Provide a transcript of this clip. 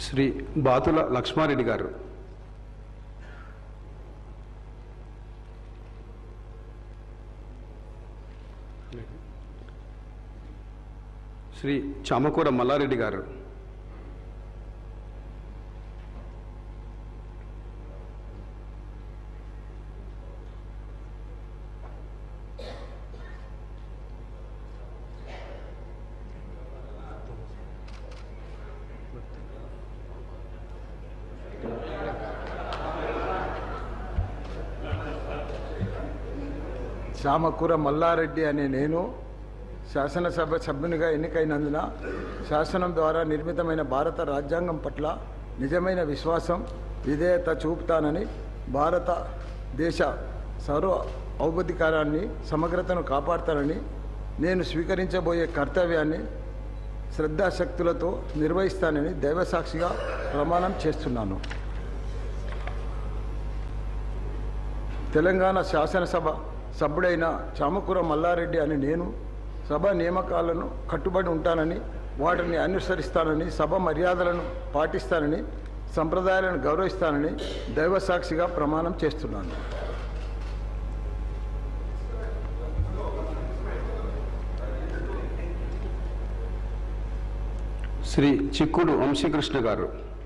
శ్రీ బాతుల లక్ష్మారెడ్డి గారు, శ్రీ చామకూర మల్లారెడ్డి గారు, చామకూర మల్లారెడ్డి అనే నేను శాసనసభ సభ్యునిగా ఎన్నికైనందున శాసనం ద్వారా నిర్మితమైన భారత రాజ్యాంగం పట్ల నిజమైన విశ్వాసం, విధేయత చూపుతానని, భారతదేశ ఔపధికారాన్ని సమగ్రతను కాపాడుతానని, నేను స్వీకరించబోయే కర్తవ్యాన్ని శ్రద్ధాశక్తులతో నిర్వహిస్తానని దైవసాక్షిగా ప్రమాణం చేస్తున్నాను. తెలంగాణ శాసనసభ సభ్యుడైన చామకూర మల్లారెడ్డి అని నేను సభ నియామకాలను కట్టుబడి ఉంటానని, వాటిని అనుసరిస్తానని, సభ మర్యాదలను పాటిస్తానని, సంప్రదాయాలను గౌరవిస్తానని దైవసాక్షిగా ప్రమాణం చేస్తున్నాను. శ్రీ చిక్కుడు వంశీకృష్ణ గారు,